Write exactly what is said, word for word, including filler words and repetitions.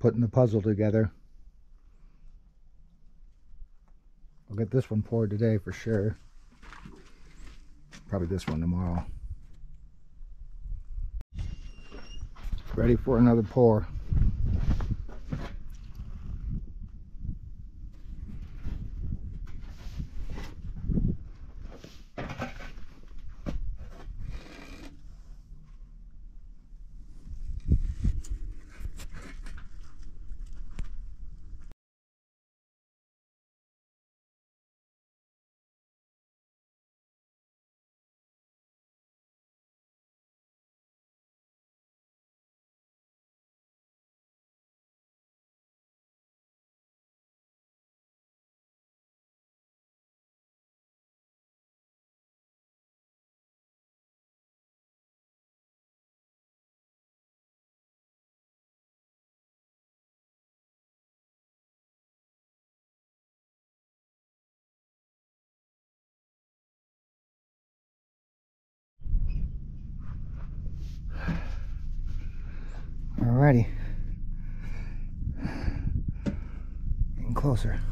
putting the puzzle together. I'll get this one poured today for sure. Probably this one tomorrow. Ready for another pour. Alrighty. Getting closer.